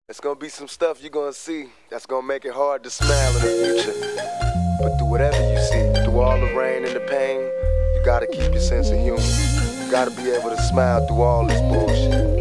It's gonna be some stuff you're gonna see that's gonna make it hard to smile in the future. But through whatever you see, through all the rain and the pain, you gotta keep your sense of humor. You gotta be able to smile through all this bullshit.